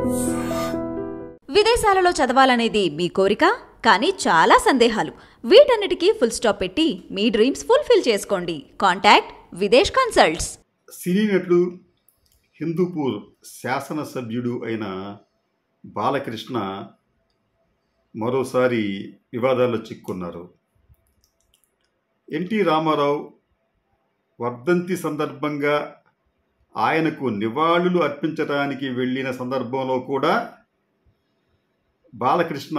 విదేశాలలో చదవాలనేది మీ కోరిక, కానీ చాలా సందేహాలు. వీటన్నిటికీ ఫుల్ స్టాప్ పెట్టి మీ డ్రీమ్స్ ఫుల్ఫిల్ చేసుకోండి. Contact Videsh consults. సినీ నటుడు, హిందూపూర్ శాసనసభ్యుడు అయిన బాలకృష్ణ మరోసారి వివాదాల్లో చిక్కుకున్నారు. ఎన్టీ రామారావు వర్ధంతి సందర్భంగా ఆయనకు నివాళులు అర్పించడానికి వెళ్ళిన సందర్భంలో కూడా బాలకృష్ణ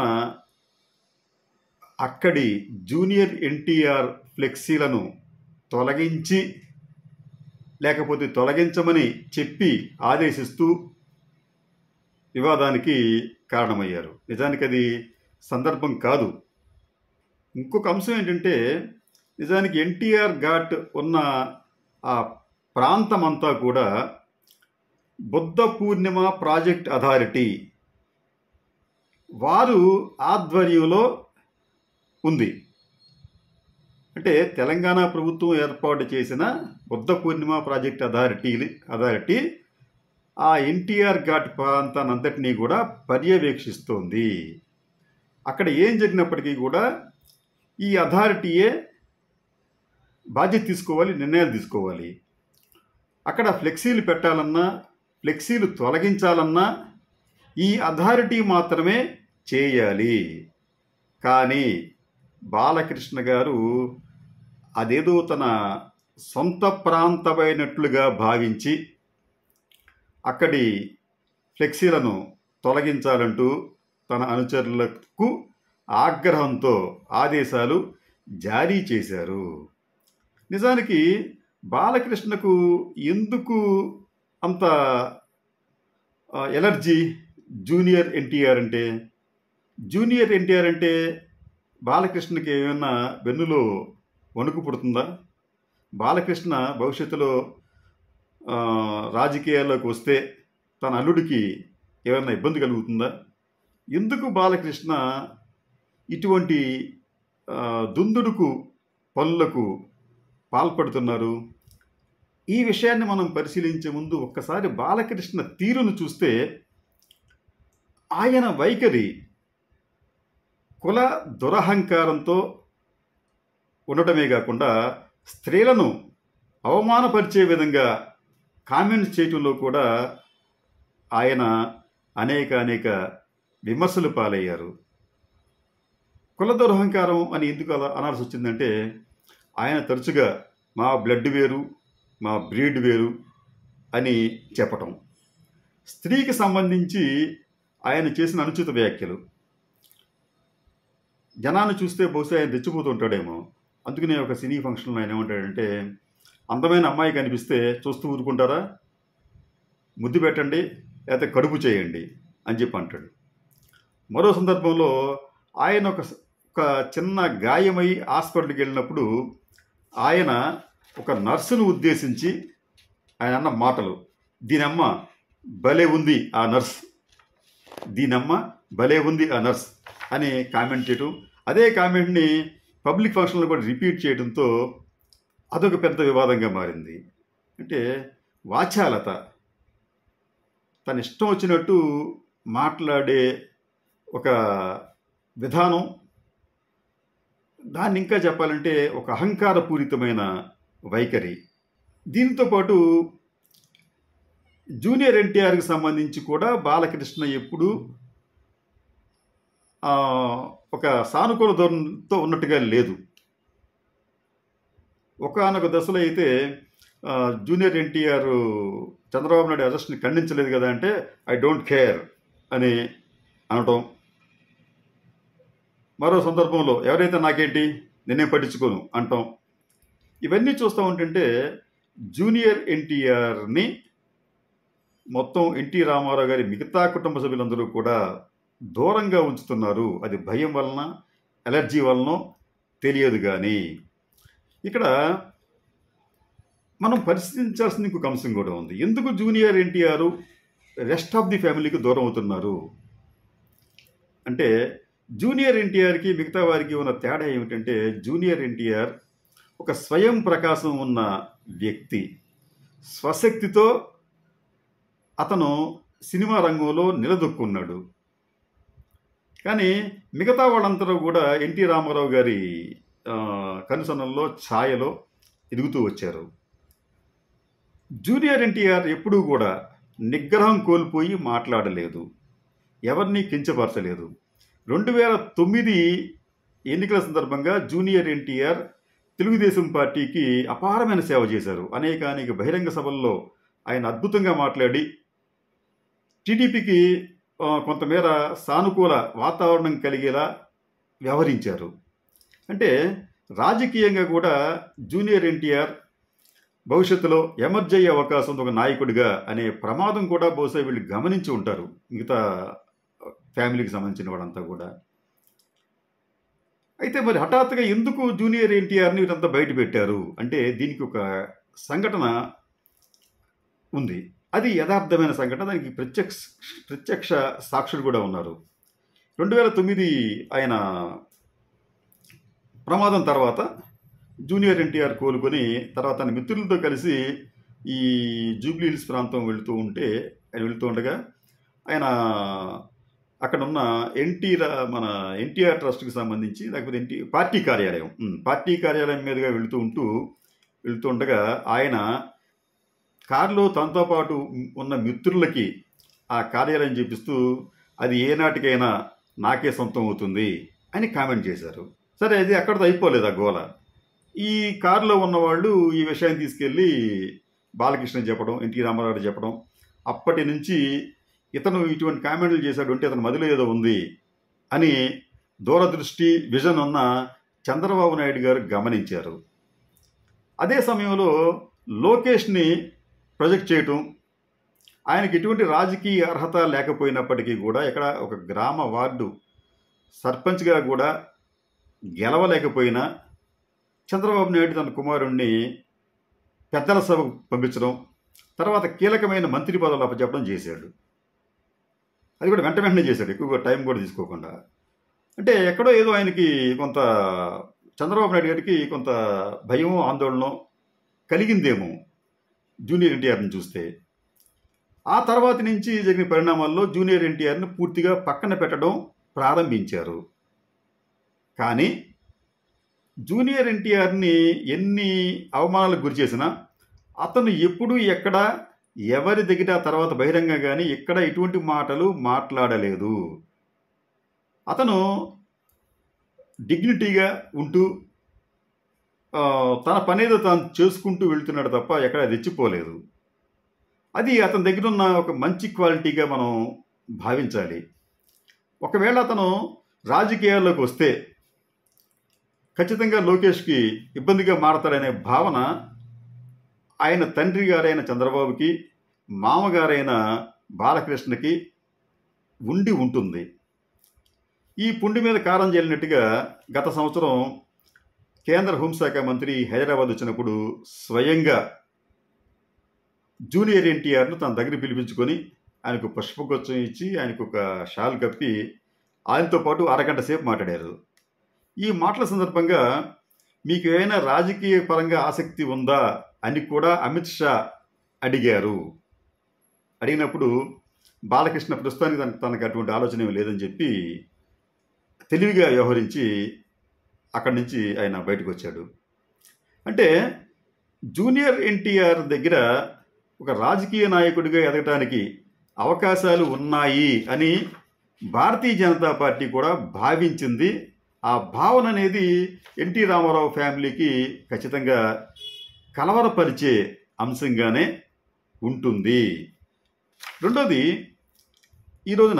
అక్కడి జూనియర్ ఎన్టీఆర్ ఫ్లెక్సీలను తొలగించి, లేకపోతే తొలగించమని చెప్పి ఆదేశిస్తూ వివాదానికి కారణమయ్యారు. నిజానికి అది సందర్భం కాదు. ఇంకొక అంశం ఏంటంటే, నిజానికి ఎన్టీఆర్ ఘాట్ ఉన్న ఆ ప్రాంతమంతా కూడా బుద్ధ పూర్ణిమ ప్రాజెక్ట్ అథారిటీ వారు ఆధ్వర్యంలో ఉంది. అంటే తెలంగాణ ప్రభుత్వం ఏర్పాటు చేసిన బుద్ధ పూర్ణిమ ప్రాజెక్ట్ అథారిటీ ఆ ఎన్టీఆర్ ఘాట్ ప్రాంతాన్నంతటినీ కూడా పర్యవేక్షిస్తోంది. అక్కడ ఏం జరిగినప్పటికీ కూడా ఈ అథారిటీయే బాధ్యత తీసుకోవాలి, నిర్ణయాలు తీసుకోవాలి. అక్కడ ఫ్లెక్సీలు పెట్టాలన్నా, ఫ్లెక్సీలు తొలగించాలన్నా ఈ అథారిటీ మాత్రమే చేయాలి. కానీ బాలకృష్ణ గారు అదేదో తన సొంత ప్రాంతమైనట్లుగా భావించి అక్కడి ఫ్లెక్సీలను తొలగించాలంటూ తన అనుచరులకు ఆగ్రహంతో ఆదేశాలు జారీ చేశారు. నిజానికి బాలకృష్ణకు ఎందుకు అంత ఎలర్జీ జూనియర్ ఎన్టీఆర్ అంటే? జూనియర్ ఎన్టీఆర్ అంటే బాలకృష్ణకి ఏమైనా వెన్నులో వణుకు పుడుతుందా? బాలకృష్ణ భవిష్యత్తులో రాజకీయాల్లోకి వస్తే తన అల్లుడికి ఏమైనా ఇబ్బంది కలుగుతుందా? ఎందుకు బాలకృష్ణ ఇటువంటి దుందుడుకు పనులకు పాల్పడుతున్నారు? ఈ విషయాన్ని మనం పరిశీలించే ముందు ఒక్కసారి బాలకృష్ణ తీరును చూస్తే ఆయన వైఖరి కుల దురహంకారంతో ఉండటమే కాకుండా స్త్రీలను అవమానపరిచే విధంగా కామెంట్స్ చేయటంలో కూడా ఆయన అనేక విమర్శలు పాలయ్యారు. కుల దురహంకారం అని ఎందుకు అలా అనాల్సి వచ్చిందంటే, ఆయన తరచుగా మా బ్లడ్ వేరు, మా బ్రీడ్ వేరు అని చెప్పటం, స్త్రీకి సంబంధించి ఆయన చేసిన అనుచిత వ్యాఖ్యలు జనాన్ని చూస్తే బహుశా ఆయన తెచ్చిపోతూ ఉంటాడేమో. అందుకనే ఒక సినీ ఫంక్షన్లో ఆయన ఏమంటాడంటే, అందమైన అమ్మాయి కనిపిస్తే చూస్తూ ఊరుకుంటారా, ముద్దు పెట్టండి లేకపోతే కడుపు చేయండి అని చెప్పి అంటాడు. మరో సందర్భంలో ఆయన ఒక చిన్న గాయమై హాస్పిటల్కి వెళ్ళినప్పుడు ఆయన ఒక నర్సును ఉద్దేశించి ఆయన అన్న మాటలు, దీనమ్మ భలే ఉంది ఆ నర్స్, దీనమ్మ భలే ఉంది ఆ నర్స్ అని కామెంట్ చేయటం, అదే కామెంట్ని పబ్లిక్ ఫంక్షన్లో కూడా రిపీట్ చేయడంతో అదొక పెద్ద వివాదంగా మారింది. అంటే వాచాలత, తన ఇష్టం వచ్చినట్టు మాట్లాడే ఒక విధానం, దాన్ని ఇంకా చెప్పాలంటే ఒక అహంకారపూరితమైన వైఖరి. దీంతో పాటు జూనియర్ ఎన్టీఆర్కి సంబంధించి కూడా బాలకృష్ణ ఎప్పుడు ఒక సానుకూల ధోరణితో ఉన్నట్టుగా లేదు. ఒకానొక దశలో అయితే జూనియర్ ఎన్టీఆర్ చంద్రబాబు నాయుడు అరెస్ట్ని ఖండించలేదు కదా అంటే, ఐ డోంట్ కేర్ అని అనటం. మరో సందర్భంలో ఎవరైతే నాకేంటి, నేనేం పట్టించుకోను అంటాం. ఇవన్నీ చూస్తూ ఉంటుంటే జూనియర్ ఎన్టీఆర్ని మొత్తం ఎన్టీ రామారావు గారి మిగతా కుటుంబ సభ్యులందరూ కూడా దూరంగా ఉంచుతున్నారు. అది భయం వలన, ఎలర్జీ వలన తెలియదు. కానీ ఇక్కడ మనం పరిశీలించాల్సిన ఇంకొక అంశం కూడా ఉంది. ఎందుకు junior NTR rest of the ఫ్యామిలీకి దూరం అవుతున్నారు అంటే, జూనియర్ ఎన్టీఆర్కి మిగతా వారికి ఉన్న తేడా ఏమిటంటే, జూనియర్ ఎన్టీఆర్ ఒక స్వయం ప్రకాశం ఉన్న వ్యక్తి. స్వశక్తితో అతను సినిమా రంగంలో నిలదొక్కున్నాడు. కానీ మిగతా వాళ్ళందరూ కూడా ఎన్టీ రామారావు గారి కనుసన్నల్లో ఛాయలో ఎదుగుతూ వచ్చారు. జూనియర్ ఎన్టీఆర్ ఎప్పుడూ కూడా నిగ్రహం కోల్పోయి మాట్లాడలేదు, ఎవరిని కించపరచలేదు. 2009 ఎన్నికల సందర్భంగా జూనియర్ ఎన్టీఆర్ తెలుగుదేశం పార్టీకి అపారమైన సేవ చేశారు. అనేక బహిరంగ సభల్లో ఆయన అద్భుతంగా మాట్లాడి టీడీపీకి కొంతమేర సానుకూల వాతావరణం కలిగేలా వ్యవహరించారు. అంటే రాజకీయంగా కూడా జూనియర్ ఎన్టీఆర్ భవిష్యత్తులో ఎమర్జ్ అయ్యే అవకాశం ఉంది ఒక నాయకుడిగా అనే ప్రమాదం కూడా బహుశా వీళ్ళు గమనించి ఉంటారు, మిగతా ఫ్యామిలీకి సంబంధించిన వాళ్ళంతా కూడా. అయితే మరి హఠాత్తుగా ఎందుకు జూనియర్ ఎన్టీఆర్ని వీరంతా బయట పెట్టారు అంటే దీనికి ఒక సంఘటన ఉంది. అది యథార్థమైన సంఘటన, దానికి ప్రత్యక్ష సాక్షులు కూడా ఉన్నారు. 2009 ఆయన ప్రమాదం తర్వాత జూనియర్ ఎన్టీఆర్ కోలుకొని తర్వాత తన మిత్రులతో కలిసి ఈ జూబ్లీ హిల్స్ ప్రాంతం వెళుతూ ఉండగా ఆయన అక్కడ ఉన్న మన ఎన్టీఆర్ ట్రస్ట్కి సంబంధించి లేకపోతే పార్టీ కార్యాలయం మీదుగా వెళుతూ ఉండగా ఆయన కారులో తనతో పాటు ఉన్న మిత్రులకి ఆ కార్యాలయం చూపిస్తూ అది ఏనాటికైనా నాకే సొంతం అవుతుంది అని కామెంట్ చేశారు. సరే, అది అక్కడితో అయిపోలేదు ఆ గోల. ఈ కారులో ఉన్నవాళ్ళు ఈ విషయాన్ని తీసుకెళ్ళి బాలకృష్ణ చెప్పడం, ఎన్టీ రామారావు చెప్పడం, అప్పటి నుంచి ఇతను ఇటువంటి కామెంట్లు చేశాడు అంటే అతను మదిలో ఏదో ఉంది అని దూరదృష్టి విజన్ ఉన్న చంద్రబాబు నాయుడు గారు గమనించారు. అదే సమయంలో లోకేష్ని ప్రొజెక్ట్ చేయటం, ఆయనకి ఎటువంటి రాజకీయ అర్హత లేకపోయినప్పటికీ కూడా ఇక్కడ ఒక గ్రామ వార్డు సర్పంచ్గా కూడా గెలవలేకపోయినా చంద్రబాబు నాయుడు తన కుమారుణ్ణి పెద్దల సభకు పంపించడం, తర్వాత కీలకమైన మంత్రి పదవులు అప్పచెప్పడం చేశాడు. అది కూడా వెంటనే చేశాడు, ఎక్కువగా టైం కూడా తీసుకోకుండా. అంటే ఎక్కడో ఏదో ఆయనకి కొంత చంద్రబాబు నాయుడు గారికి కొంత భయం ఆందోళన కలిగిందేమో జూనియర్ ఎన్టీఆర్ని చూస్తే. ఆ తర్వాత నుంచి జరిగిన పరిణామాల్లో జూనియర్ ఎన్టీఆర్ని పూర్తిగా పక్కన పెట్టడం ప్రారంభించారు. కానీ జూనియర్ ఎన్టీఆర్ని ఎన్ని అవమానాలకు గురి చేసినా అతను ఎప్పుడు ఎక్కడ ఎవరి దగ్గర తర్వాత బహిరంగంగా కానీ ఎక్కడ ఎటువంటి మాటలు మాట్లాడలేదు. అతను డిగ్నిటీగా ఉంటూ తన పనేదో తాను చేసుకుంటూ వెళ్తున్నాడు తప్ప ఎక్కడ రెచ్చిపోలేదు. అది అతని దగ్గర ఉన్న ఒక మంచి క్వాలిటీగా మనం భావించాలి. ఒకవేళ అతను రాజకీయాల్లోకి వస్తే ఖచ్చితంగా లోకేష్కి ఇబ్బందిగా మారతాడనే భావన ఆయన తండ్రి గారైన చంద్రబాబుకి, మామగారైన బాలకృష్ణకి ఉండి ఉంటుంది. ఈ పుండి మీద కారం జల్లినట్టుగా గత సంవత్సరం కేంద్ర హోంశాఖ మంత్రి హైదరాబాద్ వచ్చినప్పుడు స్వయంగా జూనియర్ ఎన్టీఆర్ను తన దగ్గర పిలిపించుకొని ఆయనకు పుష్పగుచ్చం ఇచ్చి ఆయనకు ఒక షాల్ కప్పి ఆయనతో పాటు అరగంట సేపు మాట్లాడారు. ఈ మాటల సందర్భంగా మీకు ఏమైనా రాజకీయ పరంగా ఆసక్తి ఉందా అని కూడా అమిత్ షా అడిగారు. అడిగినప్పుడు బాలకృష్ణ ప్రస్తుతానికి తనకు అటువంటి ఆలోచన ఏమీ లేదని చెప్పి తెలివిగా వ్యవహరించి అక్కడి నుంచి ఆయన బయటకు వచ్చాడు. అంటే జూనియర్ ఎన్టీఆర్ దగ్గర ఒక రాజకీయ నాయకుడిగా ఎదగటానికి అవకాశాలు ఉన్నాయి అని భారతీయ జనతా పార్టీ కూడా భావించింది. ఆ భావన అనేది ఎన్టీ రామారావు ఫ్యామిలీకి ఖచ్చితంగా కలవరపరిచే అంశంగానే ఉంటుంది. రెండోది, ఈ రోజున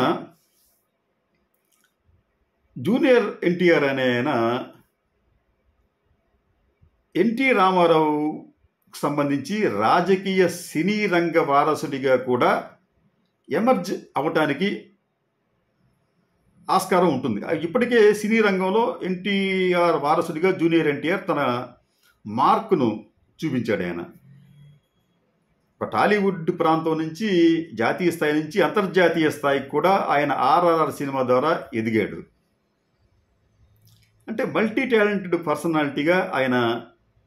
జూనియర్ ఎన్టీఆర్ అనే ఆయన ఎన్టీ రామారావుకు సంబంధించి రాజకీయ సినీ రంగ వారసుడిగా కూడా ఎమర్జ్ అవటానికి ఆస్కారం ఉంటుంది. ఇప్పటికే సినీ రంగంలో ఎన్టీఆర్ వారసుడిగా జూనియర్ ఎన్టీఆర్ తన మార్కును చూపించాడు. ఆయన ఒక టాలీవుడ్ ప్రాంతం నుంచి జాతీయ స్థాయి నుంచి అంతర్జాతీయ స్థాయికి కూడా ఆయన RRR సినిమా ద్వారా ఎదిగాడు. అంటే మల్టీ టాలెంటెడ్ పర్సనాలిటీగా ఆయన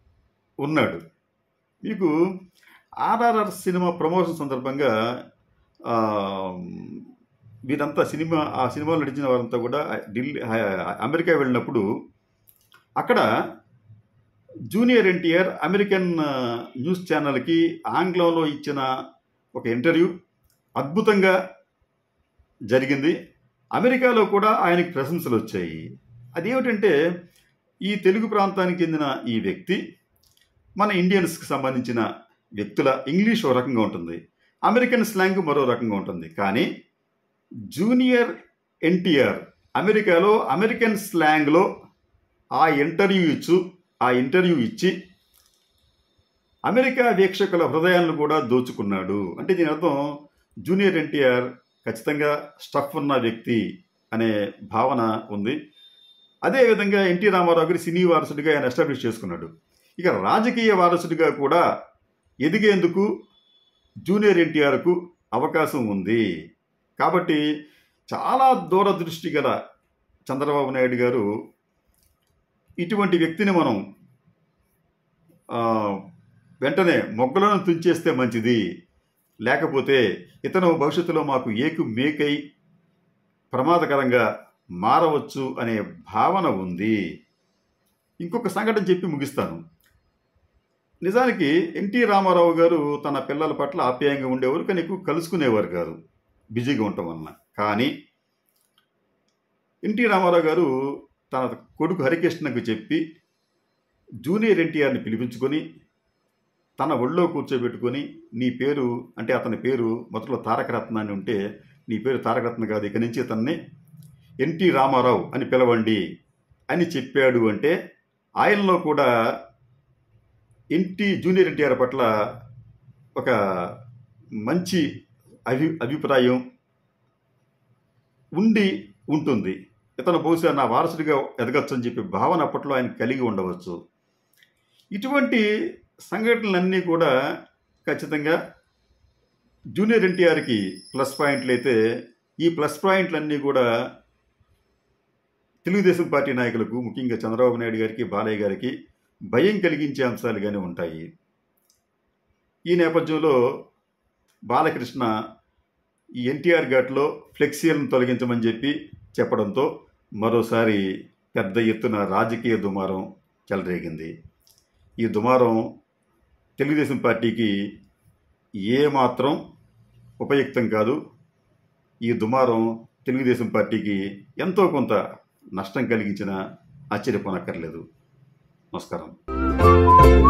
ఉన్నాడు. మీకు RRR సినిమా ప్రమోషన్ సందర్భంగా ఆ, వీరంతా ఆ సినిమాలో నటించిన వారంతా కూడా అమెరికా వెళ్ళినప్పుడు అక్కడ జూనియర్ ఎన్టీఆర్ అమెరికన్ న్యూస్ ఛానల్కి ఆంగ్లంలో ఇచ్చిన ఒక ఇంటర్వ్యూ అద్భుతంగా జరిగింది. అమెరికాలో కూడా ఆయనకి ప్రశంసలు వచ్చాయి. అదేమిటంటే ఈ తెలుగు ప్రాంతానికి చెందిన ఈ వ్యక్తి మన ఇండియన్స్కి సంబంధించిన వ్యక్తుల ఇంగ్లీష్ ఒక రకంగా ఉంటుంది, అమెరికన్ స్లాంగ్ మరో రకంగా ఉంటుంది. కానీ జూనియర్ ఎన్టీఆర్ అమెరికాలో అమెరికన్ స్లాంగ్లో ఆ ఇంటర్వ్యూ ఇచ్చి అమెరికా వీక్షకుల హృదయాలను కూడా దోచుకున్నాడు. అంటే దీని అర్థం జూనియర్ ఎన్టీఆర్ ఖచ్చితంగా స్టఫ్ ఉన్న వ్యక్తి అనే భావన ఉంది. అదేవిధంగా ఎన్టీ రామారావు గారి సినీ వారసుడిగా ఆయన ఎస్టాబ్లిష్ చేసుకున్నాడు. ఇక రాజకీయ వారసుడిగా కూడా ఎదిగేందుకు జూనియర్ ఎన్టీఆర్కు అవకాశం ఉంది. కాబట్టి చాలా దూరదృష్టి గల చంద్రబాబు నాయుడు గారు ఇటువంటి వ్యక్తిని మనం వెంటనే మొగ్గలను తుంచేస్తే మంచిది, లేకపోతే ఇతను భవిష్యత్తులో మాకు మేకై ప్రమాదకరంగా మారవచ్చు అనే భావన ఉంది. ఇంకొక సంఘటన చెప్పి ముగిస్తాను. నిజానికి ఎన్టీ రామారావు గారు తన పిల్లల పట్ల ఆప్యాయంగా ఉండేవారు, కానీ ఎక్కువ కలుసుకునేవారు కాదు, బిజీగా ఉండటం వలన. కానీ ఎన్టీ రామారావు గారు తన కొడుకు హరికృష్ణకు చెప్పి జూనియర్ ఎన్టీఆర్ని పిలిపించుకొని తన ఒళ్ళో కూర్చోబెట్టుకొని నీ పేరు అంటే అతని పేరు మొదట్లో తారకరత్న అని ఉంటే నీ పేరు తారకరత్న కాదు, ఇక నుంచి అతన్ని ఎన్టీ రామారావు అని పిలవండి అని చెప్పాడు. అంటే ఆయనలో కూడా జూనియర్ ఎన్టీఆర్ పట్ల ఒక మంచి అభిప్రాయం ఉంటుంది. ఇతను బహుశా నా వారసుడిగా ఎదగచ్చు అని చెప్పి భావన అప్పట్లో ఆయన కలిగి ఉండవచ్చు. ఇటువంటి సంఘటనలన్నీ కూడా ఖచ్చితంగా జూనియర్ ఎన్టీఆర్కి ప్లస్ పాయింట్లు అయితే, ఈ ప్లస్ పాయింట్లన్నీ కూడా తెలుగుదేశం పార్టీ నాయకులకు, ముఖ్యంగా చంద్రబాబు నాయుడు గారికి, బాలయ్య గారికి భయం కలిగించే అంశాలుగానే ఉంటాయి. ఈ నేపథ్యంలో బాలకృష్ణ ఈ ఎన్టీఆర్ ఘాట్లో ఫ్లెక్సీలను తొలగించమని చెప్పడంతో మరోసారి పెద్ద ఎత్తున రాజకీయ దుమారం చెలరేగింది. ఈ దుమారం తెలుగుదేశం పార్టీకి ఏమాత్రం ఉపయుక్తం కాదు. ఈ దుమారం తెలుగుదేశం పార్టీకి ఎంతో కొంత నష్టం కలిగించిన ఆశ్చర్యపోనక్కర్లేదు. నమస్కారం.